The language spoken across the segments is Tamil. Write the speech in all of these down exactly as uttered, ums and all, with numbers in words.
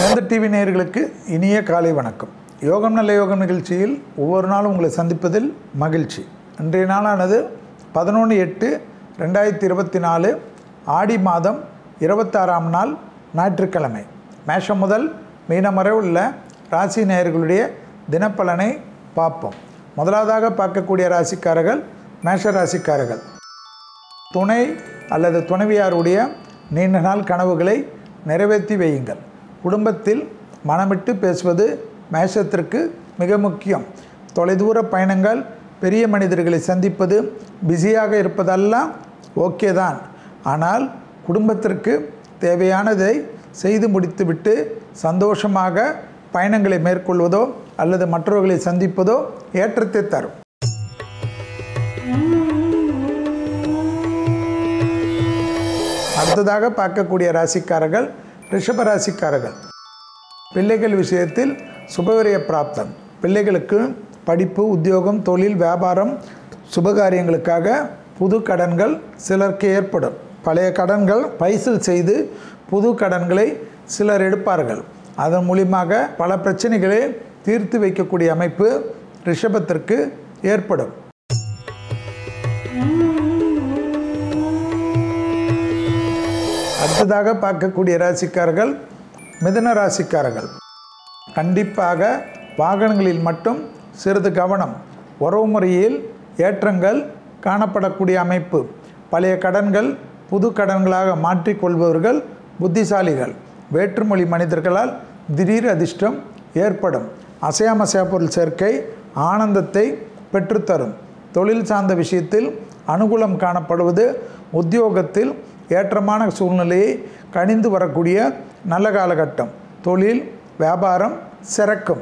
வேந்த டிவி நேயர்களுக்கு இனிய காலை வணக்கம். யோகம் நல்ல யோகம் நிகழ்ச்சியில் ஒவ்வொரு நாளும் உங்களை சந்திப்பதில் மகிழ்ச்சி. இன்றைய நாளானது பதினொன்று எட்டு ரெண்டாயிரத்தி இருபத்தி நாலு ஆடி மாதம் இருபத்தாறாம் நாள் ஞாயிற்றுக்கிழமை. மேஷம் முதல் மீனம் வரை உள்ள ராசி நேயர்களுடைய தினப்பலனை பார்ப்போம். முதலாவதாக பார்க்கக்கூடிய ராசிக்காரர்கள் மேஷ ராசிக்காரர்கள். துணை அல்லது துணைவியாருடைய நீண்ட நாள் கனவுகளை நிறைவேற்றி வையுங்கள். குடும்பத்தில் மனமிட்டு பேசுவது மேஷத்திற்கு மிக முக்கியம். தொலைதூர பயணங்கள், பெரிய மனிதர்களை சந்திப்பது, பிஸியாக இருப்பதெல்லாம் ஓகே தான். ஆனால் குடும்பத்திற்கு தேவையானதை செய்து முடித்துவிட்டு சந்தோஷமாக பயணங்களை மேற்கொள்வதோ அல்லது மற்றவர்களை சந்திப்பதோ ஏற்றத்தை தரும். அடுத்ததாக பார்க்கக்கூடிய ராசிக்காரர்கள் ரிஷப ராசிக்காரர்கள். பிள்ளைகள் விஷயத்தில் சுபவிரய பிராப்தம். பிள்ளைகளுக்கு படிப்பு, உத்தியோகம், தொழில், வியாபாரம், சுபகாரியங்களுக்காக புது கடன்கள் சிலருக்கு ஏற்படும். பழைய கடன்கள் பைசல் செய்து புது கடன்களை சிலர் எடுப்பார்கள். அதன் மூலியமாக பல பிரச்சனைகளை தீர்த்து வைக்கக்கூடிய அமைப்பு ரிஷபத்திற்கு ஏற்படும். அடுத்ததாக பார்க்கக்கூடிய ராசிக்காரர்கள் மிதுன ராசிக்காரர்கள். கண்டிப்பாக வாகனங்களில் மட்டும் சிறிது கவனம். உறவு முறையில் ஏற்றங்கள் காணப்படக்கூடிய அமைப்பு. பழைய கடன்கள் புது கடன்களாக மாற்றிக்கொள்பவர்கள் புத்திசாலிகள். வேற்றுமொழி மனிதர்களால் திடீர் அதிர்ஷ்டம் ஏற்படும். அசையாமசையா பொருள் சேர்க்கை ஆனந்தத்தை பெற்றுத்தரும். தொழில் சார்ந்த விஷயத்தில் அனுகூலம் காணப்படுவது. உத்தியோகத்தில் ஏற்றமான சூழ்நிலையை கணிந்து வரக்கூடிய நல்ல காலகட்டம். தொழில், வியாபாரம் சிறக்கும்.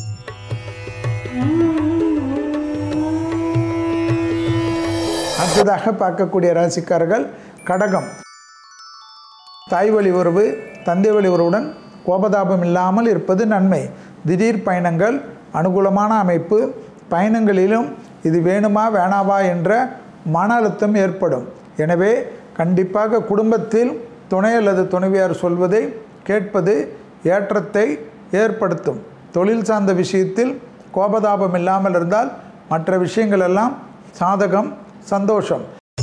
அடுத்ததாக பார்க்கக்கூடிய ராசிக்காரர்கள் கடகம். தாய் வழி உறவு, தந்தை வழி உறவுடன் கோபதாபம் இல்லாமல் இருப்பது நன்மை. திடீர் பயணங்கள் அனுகூலமான அமைப்பு. பயணங்களிலும் இது வேணுமா வேணாவா என்ற மன அழுத்தம் ஏற்படும். எனவே கண்டிப்பாக குடும்பத்தில் துணை அல்லது துணைவியார் சொல்வதை கேட்பது ஏற்றத்தை ஏற்படுத்தும். தொழில் சார்ந்த விஷயத்தில் கோபதாபம் இல்லாமல் இருந்தால் மற்ற விஷயங்கள் எல்லாம் சாதகம், சந்தோஷம்.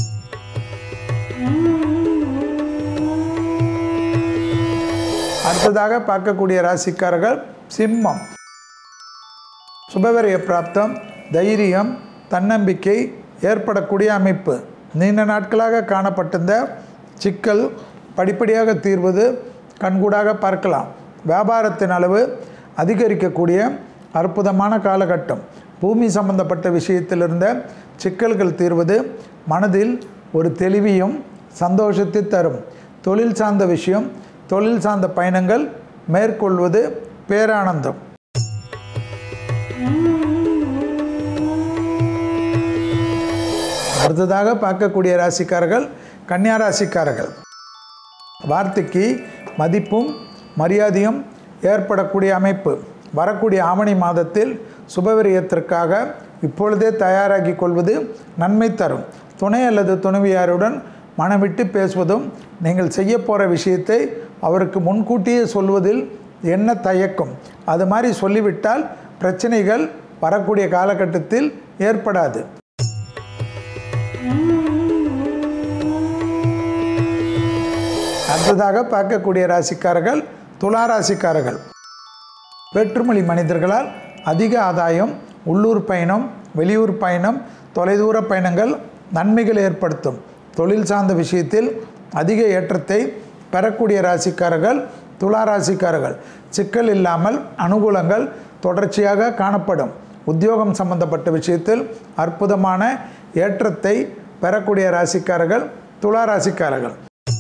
அடுத்ததாக பார்க்கக்கூடிய ராசிக்காரர்கள் சிம்மம். சுபவிரய பிராப்தம், தைரியம், தன்னம்பிக்கை ஏற்படக்கூடிய அமைப்பு. நீண்ட நாட்களாக காணப்பட்டிருந்த சிக்கல் படிப்படியாக தீர்வது கண்கூடாக பார்க்கலாம். வியாபாரத்தின் அளவு அதிகரிக்கக்கூடிய அற்புதமான காலகட்டம். பூமி சம்பந்தப்பட்ட விஷயத்தில் இருந்த சிக்கல்கள் தீர்வது மனதில் ஒரு தெளிவையும் சந்தோஷத்தை தரும். தொழில் சார்ந்த விஷயம், தொழில் சார்ந்த பயணங்கள் மேற்கொள்வது பேரானந்தம். அடுத்ததாக பார்க்கக்கூடிய ராசிக்காரர்கள் கன்னியா ராசிக்காரர்கள். வார்த்தைக்கு மதிப்பும் மரியாதையும் ஏற்படக்கூடிய அமைப்பு. வரக்கூடிய ஆவணி மாதத்தில் சுபவிரயத்திற்காக இப்பொழுதே தயாராகி கொள்வது நன்மை தரும். துணை அல்லது துணைவியாருடன் மனமிட்டு பேசுவதும், நீங்கள் செய்ய போகிற விஷயத்தை அவருக்கு முன்கூட்டியே சொல்வதில் என்ன தயக்கம், அது மாதிரி சொல்லிவிட்டால் பிரச்சனைகள் வரக்கூடிய காலகட்டத்தில் ஏற்படாது. அடுத்ததாக பார்க்கக்கூடிய ராசிக்காரர்கள் துலா ராசிக்காரர்கள். வேற்றுமொழி மனிதர்களால் அதிக ஆதாயம். உள்ளூர் பயணம், வெளியூர் பயணம், தொலைதூர பயணங்கள் நன்மைகள் ஏற்படுத்தும். தொழில் சார்ந்த விஷயத்தில் அதிக ஏற்றத்தை பெறக்கூடிய ராசிக்காரர்கள் துலா ராசிக்காரர்கள். சிக்கல் இல்லாமல் அனுகூலங்கள் தொடர்ச்சியாக காணப்படும். உத்தியோகம் சம்பந்தப்பட்ட விஷயத்தில் அற்புதமான ஏற்றத்தை பெறக்கூடிய ராசிக்காரர்கள் துலா ராசிக்காரர்கள்.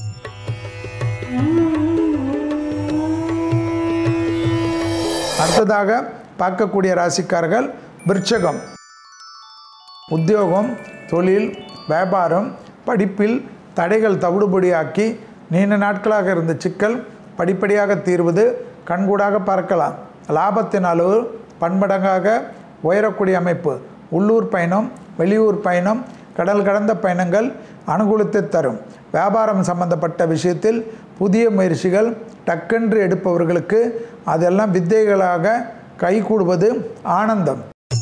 அடுத்ததாக பார்க்கக்கூடிய ராசிக்காரர்கள் விருச்சகம். உத்தியோகம், தொழில், வியாபாரம், படிப்பில் தடைகள் தவிடுபடியாக்கி நீண்ட நாட்களாக இருந்த சிக்கல் படிப்படியாக தீர்வது கண்கூடாக பார்க்கலாம். லாபத்தின் அளவு பன்மடங்காக உயரக்கூடிய அமைப்பு. உள்ளூர் பயணம், வெளியூர் பயணம், கடல் கடந்த பயணங்கள் அனுகூலத்தை தரும். வியாபாரம் சம்பந்தப்பட்ட விஷயத்தில் புதிய முயற்சிகள் டக்கென்று எடுப்பவர்களுக்கு அதெல்லாம் வித்தைகளாக கைகூடுவது ஆனந்தம்.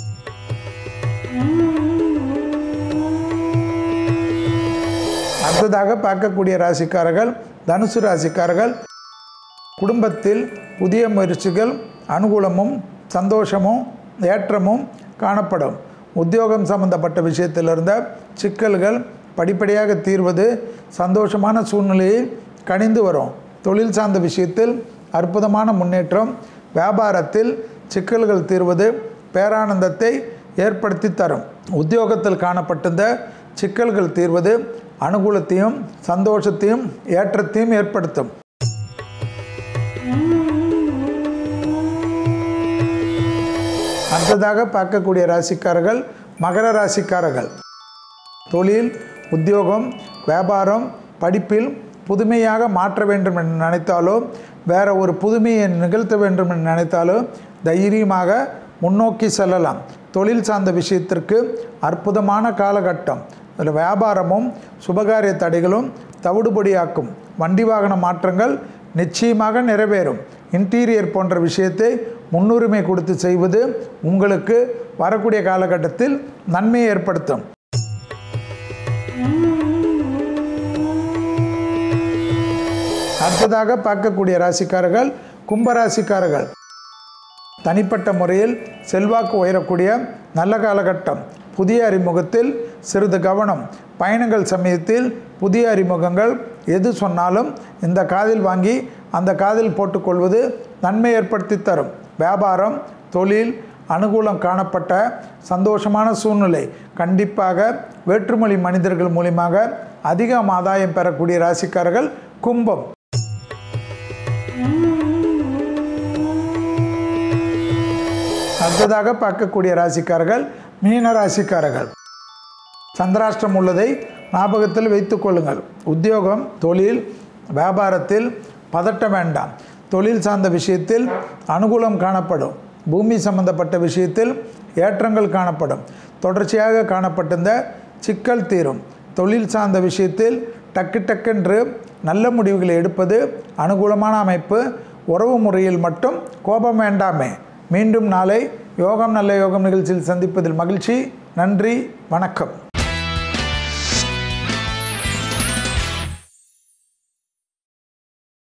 அடுத்ததாக பார்க்கக்கூடிய ராசிக்காரர்கள் தனுசு ராசிக்காரர்கள். குடும்பத்தில் புதிய முயற்சிகள் அனுகூலமும் சந்தோஷமும் ஏற்றமும் காணப்படும். உத்தியோகம் சம்பந்தப்பட்ட விஷயத்தில் இருந்த சிக்கல்கள் படிப்படியாக தீர்வது சந்தோஷமான சூழ்நிலையை கணிந்து வரும். தொழில் சார்ந்த விஷயத்தில் அற்புதமான முன்னேற்றம். வியாபாரத்தில் சிக்கல்கள் தீர்வது பேரானந்தத்தை ஏற்படுத்தி தரும். உத்தியோகத்தில் காணப்பட்டிருந்த சிக்கல்கள் தீர்வது அனுகூலத்தையும் சந்தோஷத்தையும் ஏற்றத்தையும் ஏற்படுத்தும். அடுத்ததாக பார்க்கக்கூடிய ராசிக்காரர்கள் மகர ராசிக்காரர்கள். தொழில் உத்தியோகம் வியாபாரம் படிப்பில் புதுமையாக மாற்ற வேண்டும் என்று நினைத்தாலோ வேற ஒரு புதுமையை நிகழ்த்த வேண்டும் என்று நினைத்தாலோ தைரியமாக முன்னோக்கி செல்லலாம். தொழில் சார்ந்த விஷயத்திற்கு அற்புதமான காலகட்டம். இதில் வியாபாரமும் சுபகாரிய தடைகளும் தவிடுபடியாக்கும். வண்டி வாகன மாற்றங்கள் நிச்சயமாக நிறைவேறும். இன்டீரியர் போன்ற விஷயத்தை முன்னுரிமை கொடுத்து செய்வது உங்களுக்கு வரக்கூடிய காலகட்டத்தில் நன்மையை ஏற்படுத்தும். அடுத்ததாக பார்க்கக்கூடிய ராசிக்காரர்கள் கும்பராசிக்காரர்கள். தனிப்பட்ட முறையில் செல்வாக்கு உயரக்கூடிய நல்ல காலகட்டம். புதிய அறிமுகத்தில் சிறிது கவனம். பயணங்கள் சமயத்தில் புதிய அறிமுகங்கள் எது சொன்னாலும் இந்த காதில் வாங்கி அந்த காதில் போட்டுக்கொள்வது நன்மை ஏற்படுத்தி தரும். வியாபாரம் தொழில் அனுகூலம் காணப்பட்ட சந்தோஷமான சூழ்நிலை. கண்டிப்பாக வேற்றுமொழி மனிதர்கள் மூலியமாக அதிக ஆதாயம் பெறக்கூடிய ராசிக்காரர்கள் கும்பம். அடுத்ததாக பார்க்கக்கூடிய ராசிக்காரர்கள் மீன ராசிக்காரர்கள். சந்திராஷ்டிரம் உள்ளதை ஞாபகத்தில் வைத்துக் கொள்ளுங்கள். உத்தியோகம் தொழில் வியாபாரத்தில் பதட்டம் வேண்டாம். தொழில் சார்ந்த விஷயத்தில் அனுகூலம் காணப்படும். பூமி சம்பந்தப்பட்ட விஷயத்தில் ஏற்றங்கள் காணப்படும். தொடர்ச்சியாக காணப்பட்டிருந்த சிக்கல் தீரும். தொழில் சார்ந்த விஷயத்தில் டக்கு டக்கென்று நல்ல முடிவுகளை எடுப்பது அனுகூலமான அமைப்பு. உறவு முறையில் மட்டும் கோபம் வேண்டாமே. மீண்டும் நாளை யோகம் நல்ல யோகம் நிகழ்ச்சியில் சந்திப்பதில் மகிழ்ச்சி. நன்றி, வணக்கம்.